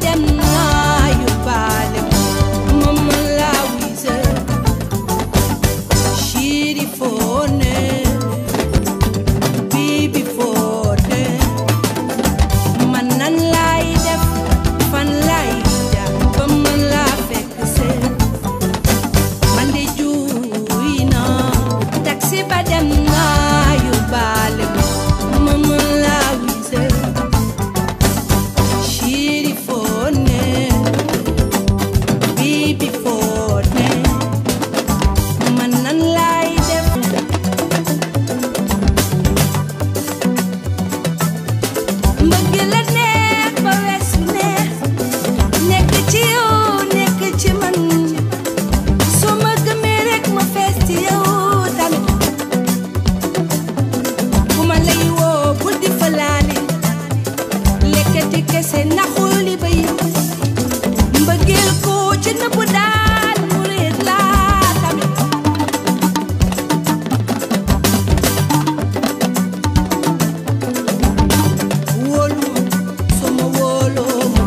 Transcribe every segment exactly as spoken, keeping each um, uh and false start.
dem naa yóbbaale moom laa wise Chiri Fone Bibi Fone man nan laay def fan laay jaar ba man laa fekk see man de juuy naa taxi ba dem naa yóbbaale moom laa wise Chiri Fone Bibi Fone man nan laay def mbëgg la neex ba weesu neex nekk ci yow nekk ci man soo ma gëmee rek ma fees ci yow tamit bu ma lay woo bul di falaale lekkati kese naxuli ba yi mbëggeel ko ci nëbbu daal mu réer laa tamit wóolu ma soo ma wóoloo ma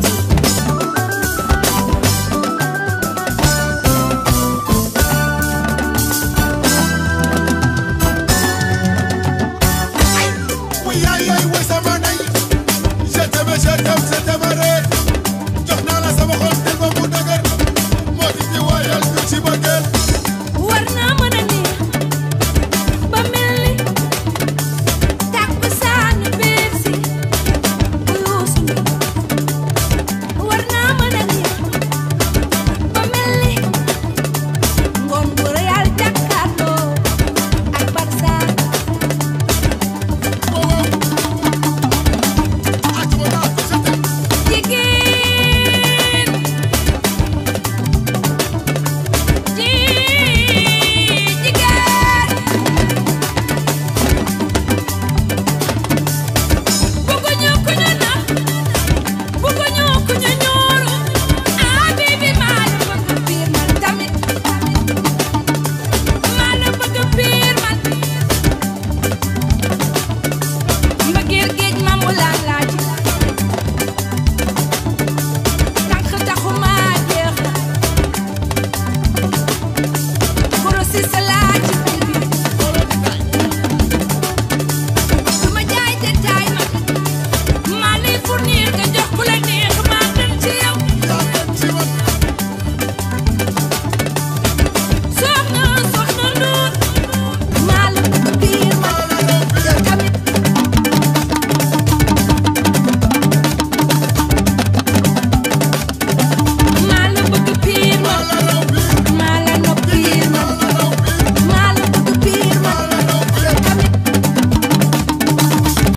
Oui, aïe, aïe, oui, ça m'en aille. Je t'aime, je t'aime, je t'aimerai.